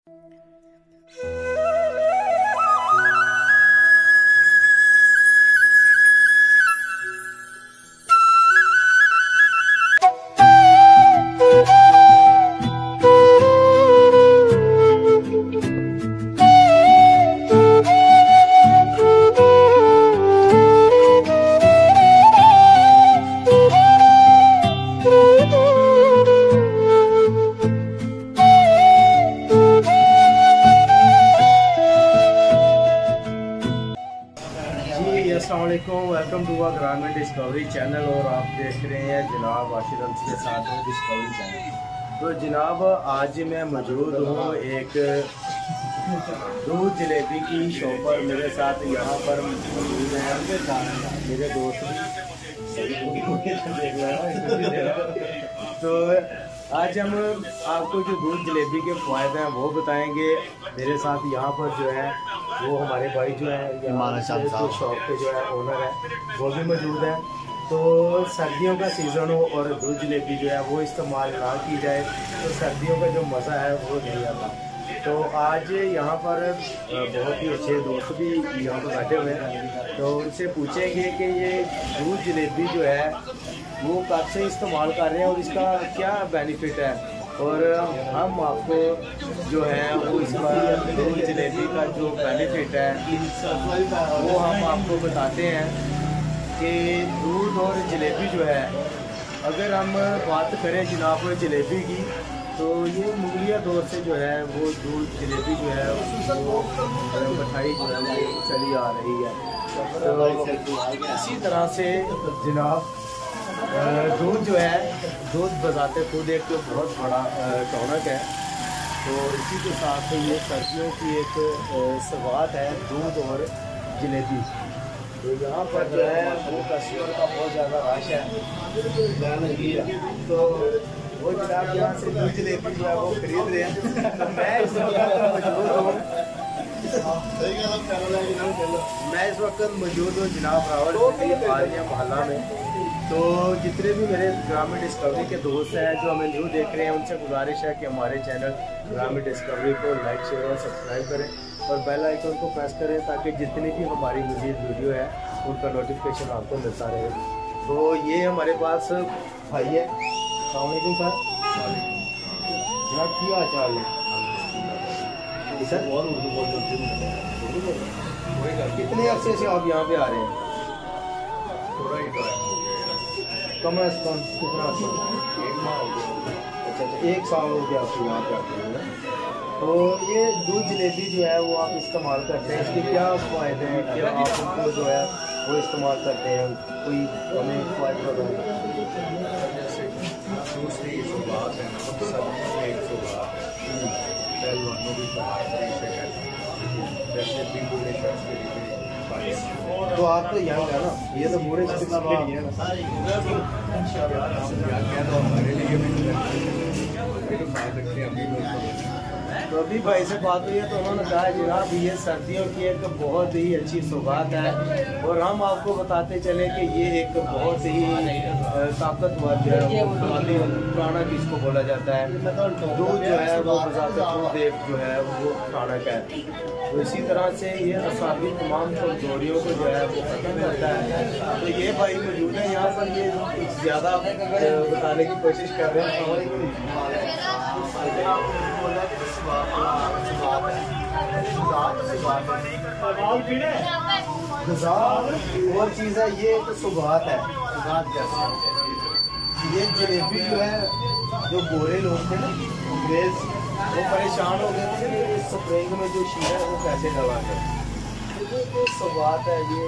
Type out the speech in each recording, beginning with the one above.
Welcome to ग्रामीण discovery channel और आप देख रहे हैं जनाब आशिर अम्स के साथ डिस्कवरी चैनल। तो जनाब आज मैं मौजूद हूँ एक दूध जलेबी की शॉप पर। मेरे साथ यहाँ पर मौजूद हैं मेरे दोस्त तो आज हम आपको जो दूध जलेबी के फ़ायदे हैं वो बताएंगे। मेरे साथ यहाँ पर जो है वो हमारे भाई जो है हमारे जो शॉप के जो है ओनर है वो भी मौजूद है। तो सर्दियों का सीज़न हो और दूध जलेबी जो है वो इस्तेमाल ना की जाए तो सर्दियों का जो मज़ा है वो नहीं आता। तो आज यहाँ पर बहुत ही अच्छे दोस्त भी यहाँ पर बैठे हुए हैं, तो उनसे पूछेंगे कि ये दूध जलेबी जो है वो कब से इस्तेमाल कर रहे हैं और इसका क्या बेनिफिट है, और हम आपको जो है वो इसका दूध जलेबी का जो बेनिफिट है वो हम आपको बताते हैं कि दूध और जलेबी जो है, अगर हम बात करें जनाब जलेबी की, तो ये मुगलिया दौर से जो है वो दूध जलेबी जो है वो मिठाई जो है वो चली आ रही है। तो इसी तरह से जनाब दूध जो है दूध बजाते खुद एक बहुत बड़ा टॉनिक है। तो इसी के साथ ये सर्दियों की एक सौगात है दूध और जलेबी। तो यहाँ पर जो है वो कस्टमर का बहुत ज़्यादा रश है, तो वो जनाब यहाँ से दूध जलेबी जो है वो खरीद रहे हैं। मैं इस वक्त मौजूद हूँ जनाब रावलपिंडी आलिया मोहल्ला में। तो जितने भी मेरे ग्रामीण डिस्कवरी के दोस्त हैं जो हमें न्यू देख रहे हैं, उनसे गुजारिश है कि हमारे चैनल ग्रामीण डिस्कवरी को लाइक शेयर और सब्सक्राइब करें और बेल आइकन को प्रेस करें ताकि जितनी भी हमारी मज़ीद वीडियो है उनका नोटिफिकेशन आपको मिलता रहे। तो ये हमारे पास भाई है, अस्सलामुअलैकुम सर। जनाब क्या हाल चाल है सर? कितने अरसे से आप यहाँ पे आ रहे हैं? थोड़ा ही टाइम हो गया, कम अज़ कम कितना अर्सा? 1 माह हो गया। अच्छा 1 साल हो गया आपको यहाँ पे आते हैं। तो ये दूध जलेबी जो है वो आप इस्तेमाल करते हैं, इसके क्या फ़ायदे हैं, क्या आप उनको जो है वो इस्तेमाल करते हैं, कोई हमें फ़ायदा बताएं? जैसे दूसरी सौगात है, सर्दियों में एक सौगात है, पहलवानों की जैसे बिल्कुल तो आप तो यंग है ना, ये तो पूरे है ना। हमारे लिए भी सकते हैं अभी। तो अभी भाई से बात हुई है तो उन्होंने कहा जनाब ये सर्दियों की एक बहुत ही अच्छी सौगात है, और हम आपको बताते चले कि ये एक बहुत ही ताकतवर जो है पुराना जिसको बोला जाता है दूध जो है वो बजाते खुद एक जो है वो टॉनिक है। तो इसी तरह से ये असाबी तमाम कमजोरियों को जो है वो खत्म करता है। तो ये भाई मौजूद है यहाँ पर, ये कुछ ज़्यादा बताने की कोशिश कर रहे हैं। और चीज़ है ये तो सौगात है। ये जलेबी जो है जो गोरे लोग थे ना अंग्रेज, वो परेशान हो गए थे कि इस स्प्रिंग में जो शीरा है वो कैसे डला कर। तो सौगात है ये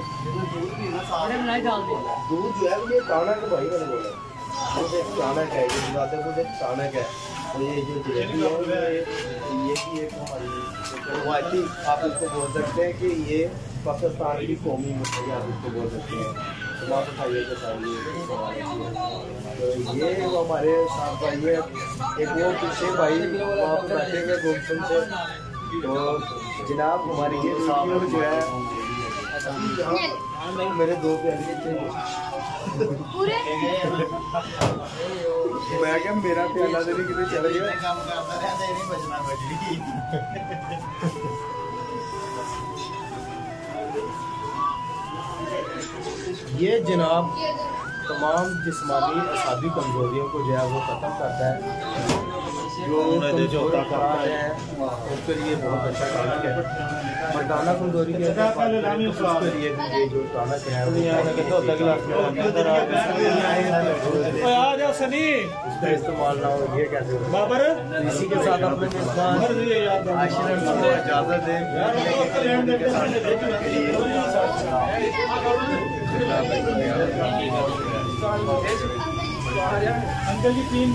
दूध जो है ये टॉनिक भाई मैंने बोला वो एक टॉनिक है, ये बताते खुद एक टॉनिक है। तो ये जो जलेबी है ये भी एक हमारी रवायती आप इसको बोल सकते हैं कि ये पाकिस्तान की कौमी मिठाई आप इसको बोल सकते हैं। तो आप उठाइए तो ये वो हमारे साथ भाई है, एक वो पीछे भाई वहाँ पर बैठे हुए गुमसुम से। तो जनाब हमारी ये वीडियो जो है मेरे 2 प्यारे मैं क्या मेरा प्याला दे कितने चल गया काम करता रहता नहीं बचना कुछ भी। ये जनाब तमाम जिस्मानी असाबी कमजोरियों को जो है वो खत्म करता है। जो कमजोर अफराद हैं उनके लिए बहुत अच्छा टॉनिक है। मर्दाना कमजोरी के उसके लिए भी ये जो टॉनिक है उसका इस्तेमाल ना हो ये कैसे हो। इसी के साथ अपने मेजबान आशिरन को इजाजत दें। Uncle ji 3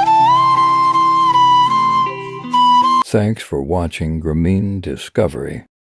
Thanks for watching Grameen Discovery.